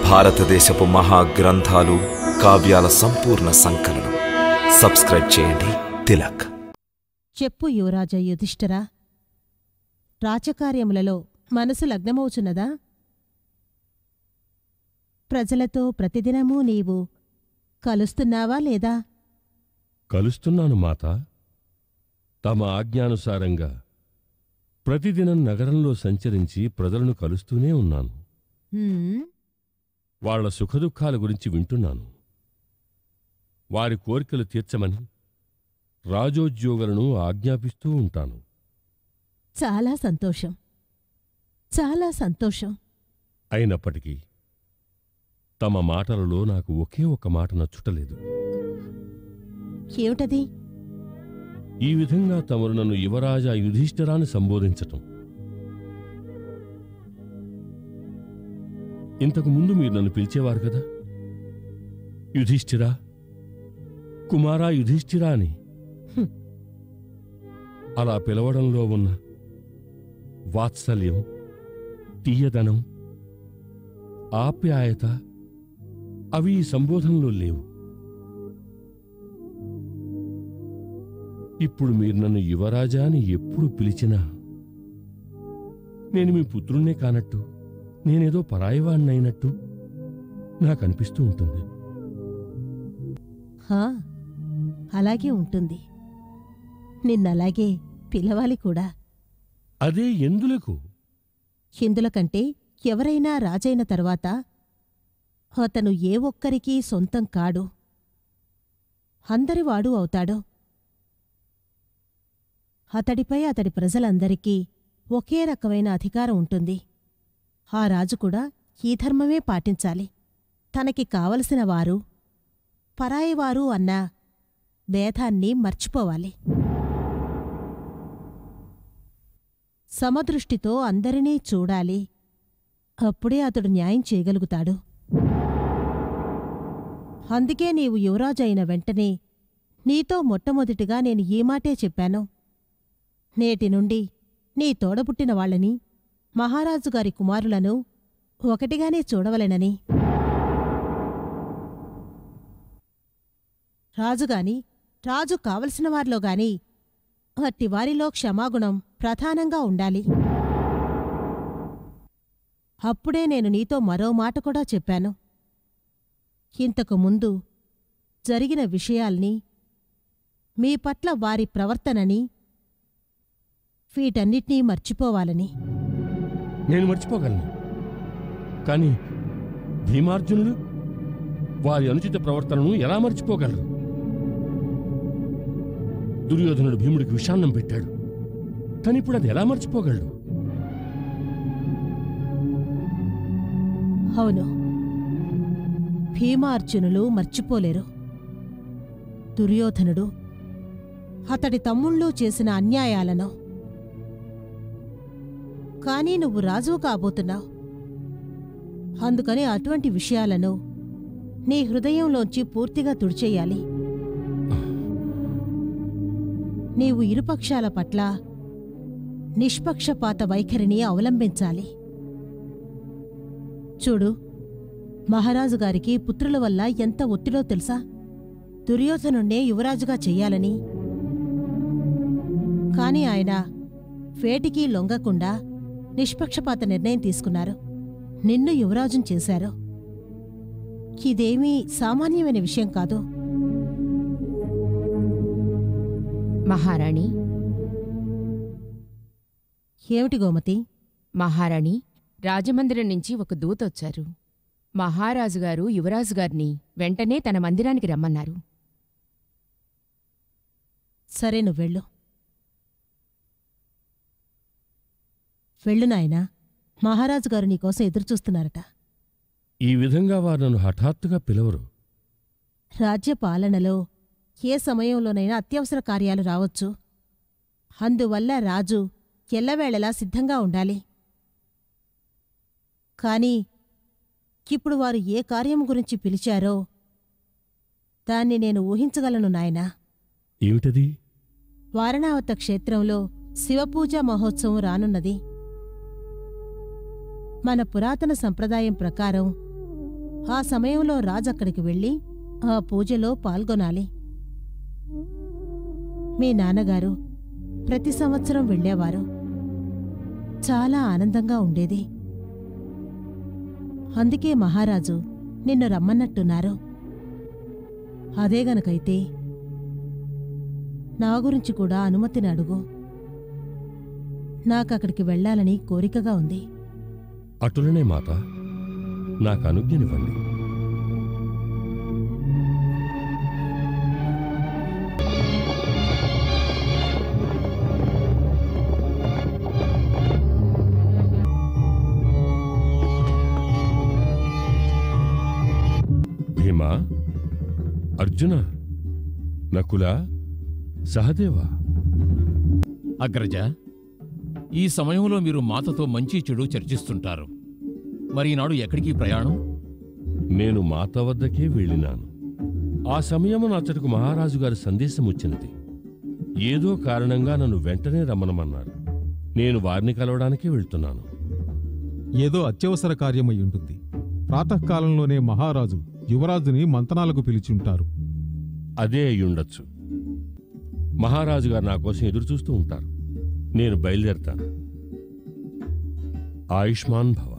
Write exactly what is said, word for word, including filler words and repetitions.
భారతదేశపు మహాగ్రంథాలు కావ్యాల సంపూర్ణ సంకలనం. సబ్స్క్రైబ్ చేయండి తిలక్. చెప్పు యువరాజ యుధిష్ఠిరా, రాచకార్యములలో మనసు లగ్నమవుచున్నదా? ప్రజలతో ప్రతిదినమూ నీవు కలుస్తున్నావా లేదా? కలుస్తున్నాను మాతా. తమ ఆజ్ఞానుసారంగా ప్రతిదినం నగరంలో సంచరించి ప్రజలను కలుస్తూనే ఉన్నాను. వాళ్ల సుఖదుఖాల గురించి వింటున్నాను. వారి కోరికలు తీర్చమని రాజోద్యోగులను ఆజ్ఞాపిస్తూ ఉంటాను. చాలా సంతోషం, చాలా సంతోషం. అయినప్పటికీ తమ మాటలలో నాకు ఒకే ఒక మాట నచ్చుటలేదు. ఏమిటది? ఈ విధంగా తమరు నన్ను యువరాజా యుధిష్ఠిరాన్ని సంబోధించటం. ఇంతకు ముందు మీరు నన్ను పిలిచేవారు కదా, యుధిష్ఠిరా, కుమారా యుధిష్ఠిరా అని. అలా పిలవడంలో ఉన్న వాత్సల్యం, తీయదనం, ఆప్యాయత అవి ఈ సంబోధనలో లేవు. ఇప్పుడు మీరు నన్ను యువరాజా అని ఎప్పుడు పిలిచినా నేను మీ పుత్రుణ్ణే కానట్టు, నేనేదో పరాయివాణ్ణైనట్టు నాకనిపిస్తూ ఉంటుంది. హా, అలాగే ఉంటుంది. నిన్నలాగే పిలవాలి కూడా. అదే ఎందులకు? ఎందులకంటే ఎవరైనా రాజైన తరువాత అతను ఏ ఒక్కరికీ సొంతం కాడు, అందరివాడు అవుతాడు. అతడిపై అతడి ప్రజలందరికీ ఒకే రకమైన అధికారం ఉంటుంది. ఆ రాజు కూడా ఈ ధర్మమే పాటించాలి. తనకి కావలసిన వారు, పరాయివారు అన్న భేదాన్ని మర్చిపోవాలి. సమదృష్టితో అందరినీ చూడాలి. అప్పుడే అతడు న్యాయం చేయగలుగుతాడు. అందుకే నీవు యువరాజు అయిన వెంటనే నీతో మొట్టమొదటిగా నేను ఈ మాటే చెప్పాను. నేటి నుండి నీ తోడబుట్టిన వాళ్ళని, మహారాజుగారి కుమారులను ఒకటిగానే చూడవలెనని. రాజుగాని, రాజు కావలసిన వారిలోగాని అట్టివారిలో క్షమాగుణం ప్రధానంగా ఉండాలి. అప్పుడే నేను నీతో మరో మాట కూడా చెప్పాను. ఇంతకు ముందు జరిగిన విషయాల్ని, మీ పట్ల వారి ప్రవర్తనని, వీటన్నిటినీ మర్చిపోవాలని. నేను మర్చిపోగలను, కాని భీమార్జునుడు వారి అనుచిత ప్రవర్తనను ఎలా మర్చిపోగలరు? దుర్యోధనుడు భీముడికి విషాన్నం పెట్టాడు, కానిప్పుడు అది ఎలా మర్చిపోగలడు? అవును, భీమార్జునులు మర్చిపోలేరు. దుర్యోధనుడు అతడి తమ్ముళ్ళు చేసిన అన్యాయాలను. కానీ నువ్వు రాజువు కాబోతున్నావు. అందుకని అటువంటి విషయాలను నీ హృదయంలోంచి పూర్తిగా తుడిచెయ్యాలి. నీవు ఇరుపక్షాల పట్ల నిష్పక్షపాత వైఖరిని అవలంబించాలి. చూడు, మహారాజుగారికి పుత్రుల వల్ల ఎంత ఒత్తిడో తెలుసా? దుర్యోధనుణ్ణే యువరాజుగా చెయ్యాలని. కాని ఆయన వేటికీ లొంగకుండా నిష్పక్షపాత నిర్ణయం తీసుకున్నారు. నిన్ను యువరాజుని చేశారు. ఇదేమీ సామాన్యమైన విషయం కాదు. మహారాణి. ఏమిటి గోమతి? మహారాణి, రాజమందిరం నుంచి ఒక దూతొచ్చారు. మహారాజుగారు యువరాజుగారిని వెంటనే తన మందిరానికి రమ్మన్నారు. సరే, నువ్వెళ్ళు. వెళ్ళు నాయనా, మహారాజుగారు నీకోసం ఎదురుచూస్తున్నారట. ఈ విధంగా వారు నన్ను హఠాత్తుగా పిలవరు. రాజ్యపాలనలో ఏ సమయంలోనైనా అత్యవసర కార్యాలు రావచ్చు. అందువల్ల రాజు ఎల్లవేళలా సిద్ధంగా ఉండాలి. కాని ఇప్పుడు వారు ఏ కార్యం గురించి పిలిచారో దాన్ని నేను ఊహించగలను నాయనా. ఏమిటది? వారణావత క్షేత్రంలో శివపూజా మహోత్సవం రానున్నది. మన పురాతన సంప్రదాయం ప్రకారం ఆ సమయంలో రాజక్కడికి వెళ్ళి ఆ పూజలో పాల్గొనాలి. మీ నాన్నగారు ప్రతి సంవత్సరం వెళ్ళేవారు. చాలా ఆనందంగా ఉండేది. అందుకే మహారాజు నిన్ను రమ్మన్నట్టున్నారు. అదే గనకైతే నా గురించి కూడా అనుమతిని అడుగు. నాకక్కడికి వెళ్ళాలని కోరికగా ఉంది. అటులనే మాత, నాకు అనుజ్ఞనివ్వండి. భీమా, అర్జున, నకుల, సహదేవా. అగ్రజ, ఈ సమయంలో మీరు మాతతో మంచి చెడు చర్చిస్తుంటారు. మరి ఈనాడు ఎక్కడికి ప్రయాణం? నేను మాత వద్దకే వెళ్ళినాను. ఆ సమయమున అతడికి మహారాజు గారి సందేశం వచ్చినది. ఏదో కారణంగా నన్ను వెంటనే రమ్మనమన్నారు. నేను వారిని కలవడానికే వెళ్తున్నాను. ఏదో అత్యవసర కార్యమై ఉంటుంది. ప్రాతకాలంలోనే మహారాజు యువరాజుని మంతనాలకు పిలిచుంటారు. అదే అయ్యుండొచ్చు. మహారాజు గారు నా కోసం ఎదురుచూస్తూ ఉంటారు. నేను బయలుదేరతాను. ఆయుష్మాన్ భవ.